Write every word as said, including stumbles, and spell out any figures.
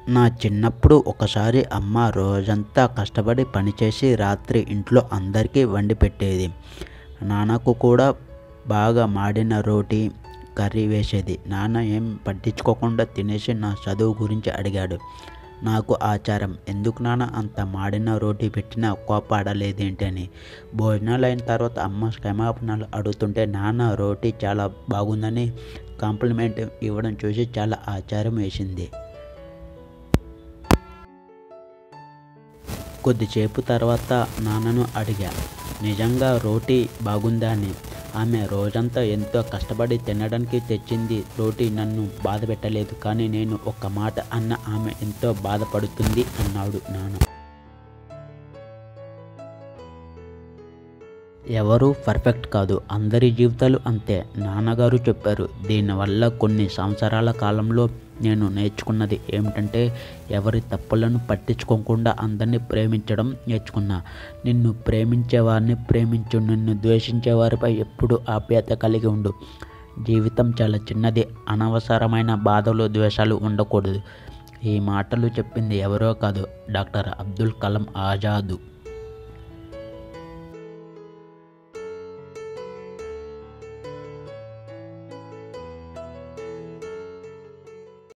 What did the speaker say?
నా చిన్నప్పుడు ఒకసారి అమ్మ రోజంతా కష్టపడి పనిచేసి రాత్రి ఇంట్లో అందరికీ వండి పెట్టేది. నాన్నకు కూడా బాగా మాడిన రోటీ కర్రీ వేసేది. నాన్న ఏం పట్టించుకోకుండా తినేసి నా చదువు గురించి అడిగాడు. నాకు ఆచారం, ఎందుకు నాన్న అంత మాడిన రోటీ పెట్టినా కోపాడలేదేంటి అని. భోజనాలు అయిన తర్వాత అమ్మ క్షమాపణలు అడుగుతుంటే నాన్న రోటీ చాలా బాగుందని కాంప్లిమెంట్ ఇవ్వడం చూసి చాలా ఆచారం వేసింది. కొద్దిసేపు తర్వాత నాన్నను అడిగా, నిజంగా రోటీ బాగుందా అని. ఆమె రోజంతా ఎంతో కష్టపడి తినడానికి తెచ్చింది రోటీ నన్ను బాధ పెట్టలేదు, కానీ నేను ఒక్క మాట అన్న ఆమె ఎంతో బాధపడుతుంది అన్నాడు నాన్న. ఎవరు పర్ఫెక్ట్ కాదు, అందరి జీవితాలు అంతే నాన్నగారు చెప్పారు. దీనివల్ల కొన్ని సంవత్సరాల కాలంలో నేను నేర్చుకున్నది ఏమిటంటే, ఎవరి తప్పులను పట్టించుకోకుండా అందరినీ ప్రేమించడం నేర్చుకున్నా. నిన్ను ప్రేమించేవారిని ప్రేమించు, నిన్ను ద్వేషించేవారిపై ఎప్పుడూ ఆప్యాయత కలిగి ఉండు. జీవితం చాలా చిన్నది, అనవసరమైన బాధలు ద్వేషాలు ఉండకూడదు. ఈ మాటలు చెప్పింది ఎవరో కాదు, డాక్టర్ అబ్దుల్ కలాం ఆజాద్.